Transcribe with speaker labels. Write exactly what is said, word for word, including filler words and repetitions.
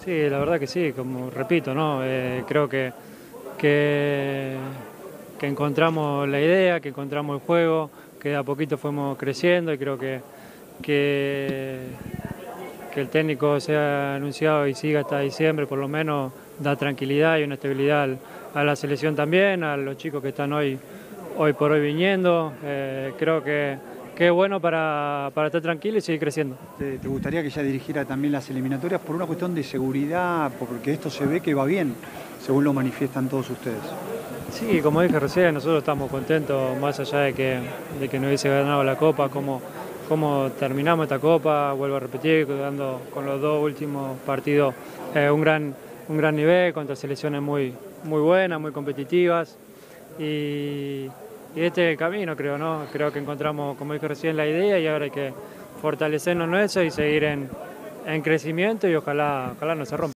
Speaker 1: Sí, la verdad que sí, como repito, ¿no? Eh, creo que, que, que encontramos la idea, que encontramos el juego, que de a poquito fuimos creciendo y creo que, que, que el técnico sea anunciado y siga hasta diciembre, por lo menos da tranquilidad y una estabilidad al, a la selección también, a los chicos que están hoy, hoy por hoy viniendo. Eh, creo que, que es bueno para, para estar tranquilo y seguir creciendo.
Speaker 2: ¿Te, te gustaría que ya dirigiera también las eliminatorias por una cuestión de seguridad? Porque esto se ve que va bien, según lo manifiestan todos ustedes.
Speaker 1: Sí, como dije recién, nosotros estamos contentos, más allá de que, de que no hubiese ganado la Copa, cómo, cómo terminamos esta Copa, vuelvo a repetir, dando con los dos últimos partidos eh, un, gran, un gran nivel, contra selecciones muy, muy buenas, muy competitivas. Y, y este es el camino, creo, ¿no? Creo que encontramos, como dije recién, la idea y ahora hay que fortalecernos en eso y seguir en, en crecimiento y ojalá, ojalá no se rompa.